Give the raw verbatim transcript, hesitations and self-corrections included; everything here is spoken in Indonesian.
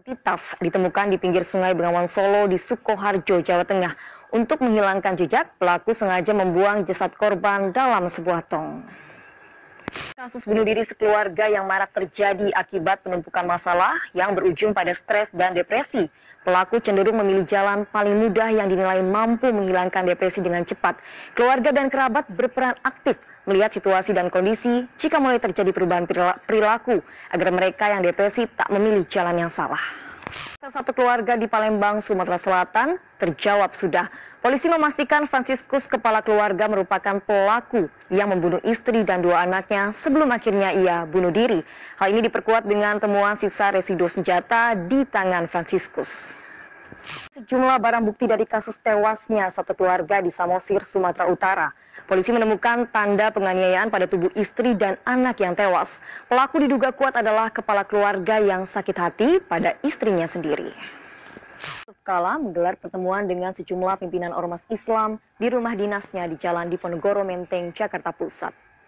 Tas ditemukan di pinggir Sungai Bengawan Solo di Sukoharjo, Jawa Tengah. Untuk menghilangkan jejak, pelaku sengaja membuang jasad korban dalam sebuah tong. Kasus bunuh diri sekeluarga yang marak terjadi akibat penumpukan masalah yang berujung pada stres dan depresi. Pelaku cenderung memilih jalan paling mudah yang dinilai mampu menghilangkan depresi dengan cepat. Keluarga dan kerabat berperan aktif melihat situasi dan kondisi jika mulai terjadi perubahan perilaku agar mereka yang depresi tak memilih jalan yang salah. Salah satu keluarga di Palembang, Sumatera Selatan terjawab sudah. Polisi memastikan Franciscus, kepala keluarga, merupakan pelaku yang membunuh istri dan dua anaknya sebelum akhirnya ia bunuh diri. Hal ini diperkuat dengan temuan sisa residu senjata di tangan Franciscus. Sejumlah barang bukti dari kasus tewasnya satu keluarga di Samosir, Sumatera Utara. Polisi menemukan tanda penganiayaan pada tubuh istri dan anak yang tewas. Pelaku diduga kuat adalah kepala keluarga yang sakit hati pada istrinya sendiri. Yusuf Kala menggelar pertemuan dengan sejumlah pimpinan ormas Islam di rumah dinasnya di Jalan Diponegoro Menteng, Jakarta Pusat.